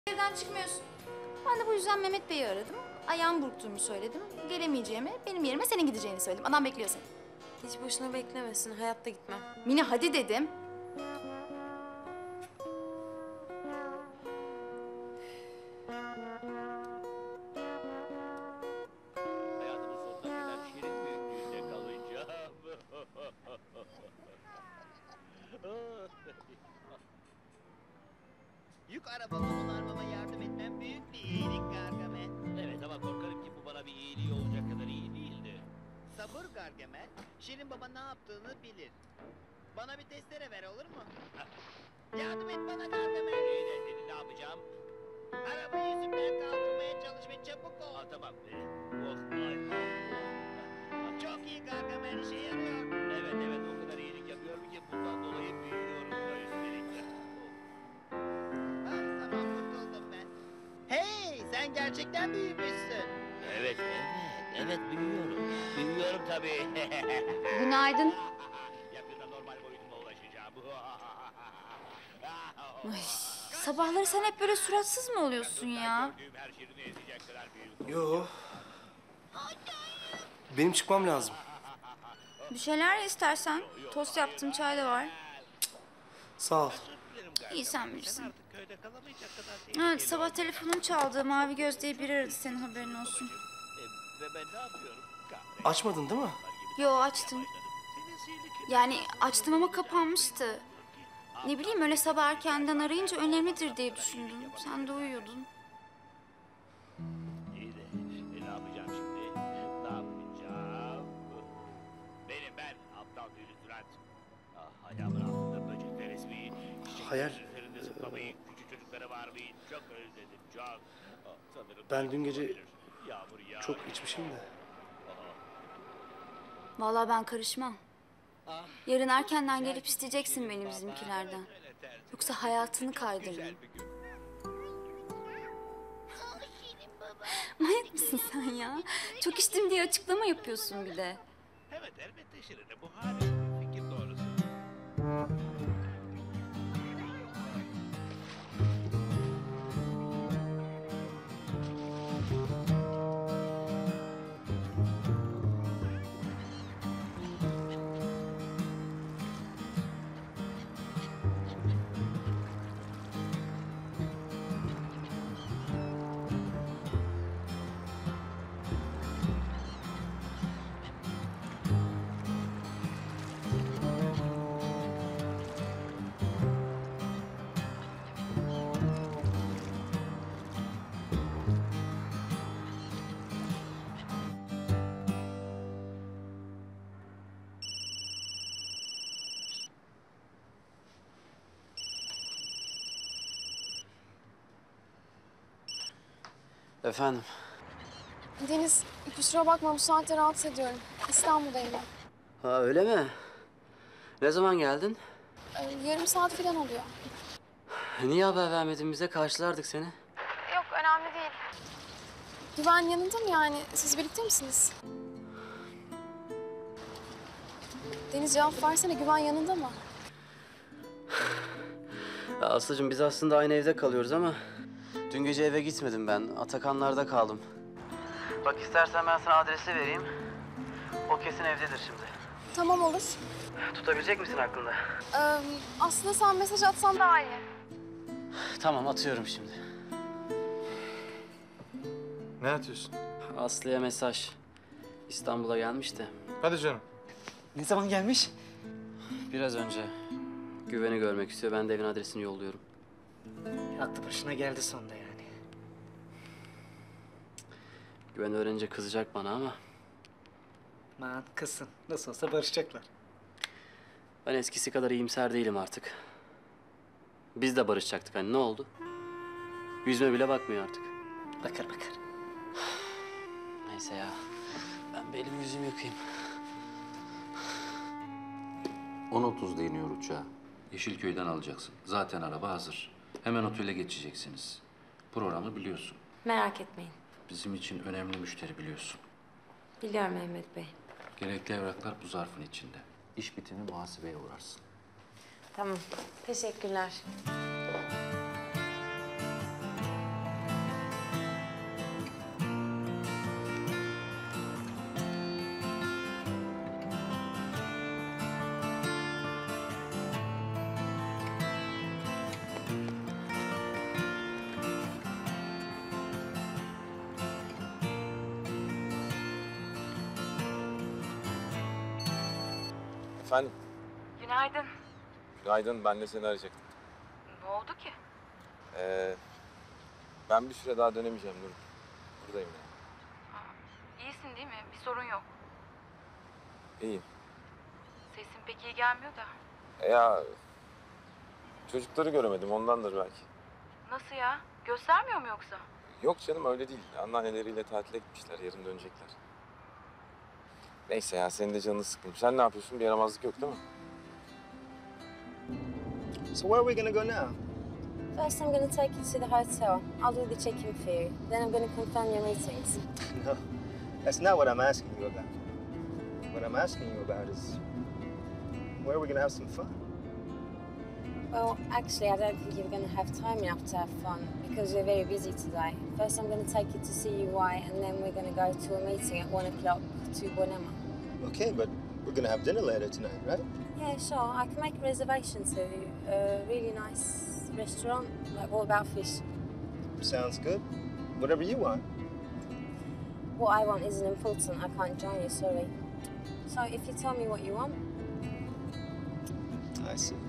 Evden çıkmıyorsun. Ben de bu yüzden Mehmet Bey'i aradım. Ayağım burktuğumu söyledim. Gelemeyeceğimi, benim yerime senin gideceğini söyledim. Adam bekliyor seni. Hiç boşuna beklemesin. Hayatta gitmem. Mine hadi dedim. Hayatımın sonuna kadar şerit büyüklüğünde kalacağım. Yük arabamı onarmama yardım etmem büyük bir iyilik Gargamel. Evet ama korkarım ki bu bana bir iyiliği olacak kadar iyi değildi. Sabır Gargamel, Şirin Baba ne yaptığını bilir. Bana bir testere ver olur mu? Yardım et bana Gargamel. İyi de dedi ne yapacağım? Arabayı yüzümden kaldırmaya çalış ve çabuk ol. Aa, tamam. Oh, ay, oh. Çok iyi Gargamel, işe yarıyor. Evet evet o kadar iyilik yapıyorum ki bundan dolayı büyüyorum da üstelik. Ah, tamam kurtuldum ben. Hey, sen gerçekten büyümüşsün. Evet evet büyüyorum. Büyüyorum tabii. Günaydın. Yakında normal boyutuma ulaşacağım. Ay, sabahları sen hep böyle suratsız mı oluyorsun ya? Gördüğüm her şeyini ezecek kadar büyük. Yo. Benim çıkmam lazım. Bir şeyler ye istersen. Tost yaptım, çay da var. Sağ ol. İyi sen bilirsin. Artık köyde kalamayacak kadar tehlikeli Evet, sabah oldu. telefonum çaldı. Mavi Göz diye biri aradı, senin haberin olsun. Ve ben ne yapıyorum? Açmadın değil mi? Yo, açtım. Yani açtım ama kapanmıştı. Ne bileyim, öyle sabah erkenden arayınca önemlidir diye düşündüm. Sen de uyuyordun. İyi de ne yapacağım şimdi? Ne yapacağım? Ben aptal tüylü Sürat. Ah, ayağımın altında böcekler esmeyi, Hayal, çiçeklerin üzerinde zıplamayı, küçük çocuklara bağırmayı çok özledim, çok. Ah, sanırım Ben dün gece olabilir. Yağmur yağar. çok içmişim de. Vallahi ben karışmam. Yarın erkenden gelip isteyeceksin beni bizimkilerden. Yoksa hayatını kaydırırım. Manyak mısın sen ya? Çok içtim diye açıklama yapıyorsun bir de. Evet elbette Şirin'e bu harika bir fikir doğrusu. Efendim? Deniz, kusura bakma bu saatte rahatsız ediyorum. İstanbul'dayım ben. Ha öyle mi? Ne zaman geldin? Yarım saat falan oluyor. Niye haber vermedin bize? Karşılardık seni. Yok, önemli değil. Güven yanında mı yani? Siz birlikte misiniz? Deniz cevap versene, Güven yanında mı? Ya Aslı'cığım biz aslında aynı evde kalıyoruz ama... Dün gece eve gitmedim ben. Atakanlar'da kaldım. Bak istersen ben sana adresi vereyim. O kesin evdedir şimdi. Tamam olur. Tutabilecek misin aklında? Aslında sen mesaj atsan daha iyi. Tamam atıyorum şimdi. Ne atıyorsun? Aslı'ya mesaj. İstanbul'a gelmiş de. Hadi canım. Ne zaman gelmiş? Biraz önce. Güven'i görmek istiyor. Ben de evin adresini yolluyorum. Aklı başına geldi sonunda yani. Güven öğrenince kızacak bana ama... Aman kızsın. Nasıl olsa barışacaklar. Ben eskisi kadar iyimser değilim artık. Biz de barışacaktık hani ne oldu? Yüzüme bile bakmıyor artık. Bakar bakar. Neyse ya. Ben bir elimi yüzümü yıkayayım. 10.30'da iniyor uçağa. Yeşilköy'den alacaksın. Zaten araba hazır. Hemen otele geçeceksiniz. Programı biliyorsun. Merak etmeyin. Bizim için önemli müşteri biliyorsun. Biliyorum Mehmet Bey. Gerekli evraklar bu zarfın içinde. İş bitimi muhasebeye uğrarsın. Tamam. Teşekkürler. Efendim? Günaydın. Günaydın, ben de seni arayacaktım. Ne oldu ki? Ben bir süre daha dönemeyeceğim Nur. Buradayım yani. İyisin değil mi? Bir sorun yok. İyiyim. Sesin pek iyi gelmiyor da. Ya çocukları göremedim, ondandır belki. Nasıl ya? Göstermiyor mu yoksa? Yok canım, öyle değil. Anneanneleriyle tatile gitmişler, yarın dönecekler. Neyse ya, senin de canını sıkmayayım. Sen ne yapıyorsun? Bir yaramazlık yok değil mi? So where are we gonna go now? First, I'm going to take you to the hotel. I'll do the check-in for you. Then I'm going to confirm your meetings. No, that's not what I'm asking you about. What I'm asking you about is where are we gonna have some fun? Well, actually, I don't think you're going to have time enough to have fun because we're very busy today. First, I'm going to take you to see UI, and then we're going to go to a meeting at 1 o'clock to Bonema. Okay, but we're gonna have dinner later tonight, right? Yeah, sure. I can make a reservation to a really nice restaurant. Like, what about fish? Sounds good. Whatever you want. What I want isn't important. I can't join you, sorry. So, if you tell me what you want. I see.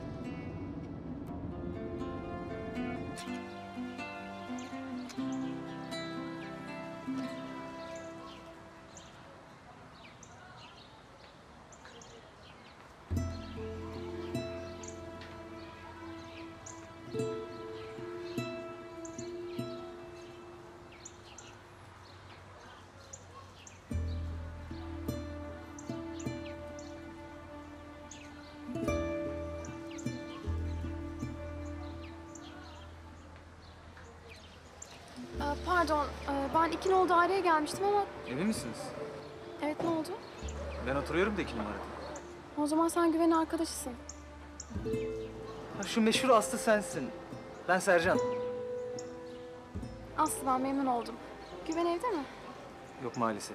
Pardon, ben 2 nolu daireye gelmiştim ama... Emin misiniz? Evet, ne oldu? Ben oturuyorum da 2 numarada. O zaman sen Güven'in arkadaşısın. Ha, şu meşhur Aslı sensin. Ben Sercan. Aslı, ben memnun oldum. Güven evde mi? Yok maalesef.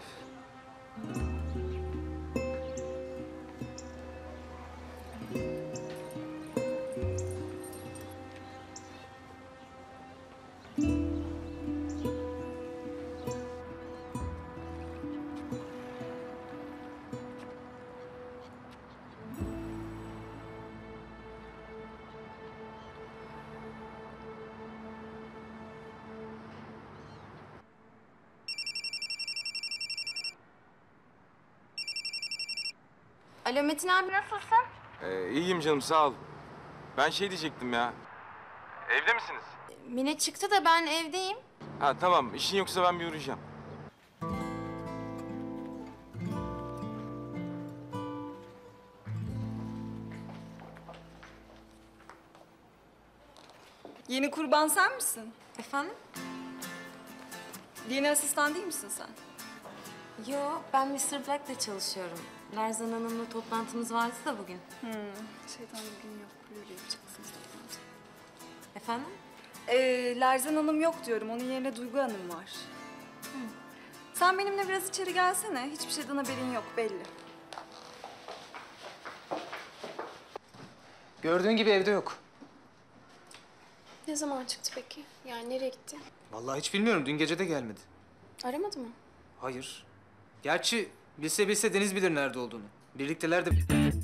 Alo Metin abi, nasılsın? İyiyim canım, sağ ol. Ben şey diyecektim ya. Evde misiniz? Mine çıktı da ben evdeyim. Ha tamam, işin yoksa ben bir uğrayacağım. Yeni kurban sen misin? Efendim? Yeni asistan değil misin sen? Yo, ben Mr. Black'le çalışıyorum. Lerzan Hanım'la toplantımız vardı da bugün. Şeytan bugün yok. Böyle yapacaksınız toplantı. Efendim? Lerzan Hanım yok diyorum. Onun yerine Duygu Hanım var. Sen benimle biraz içeri gelsene. Hiçbir şeyden haberin yok belli. Gördüğün gibi evde yok. Ne zaman çıktı peki? Yani nereye gitti? Vallahi hiç bilmiyorum. Dün gece de gelmedi. Aramadı mı? Hayır. Gerçi bilse Deniz bilir nerede olduğunu. Birlikteler de...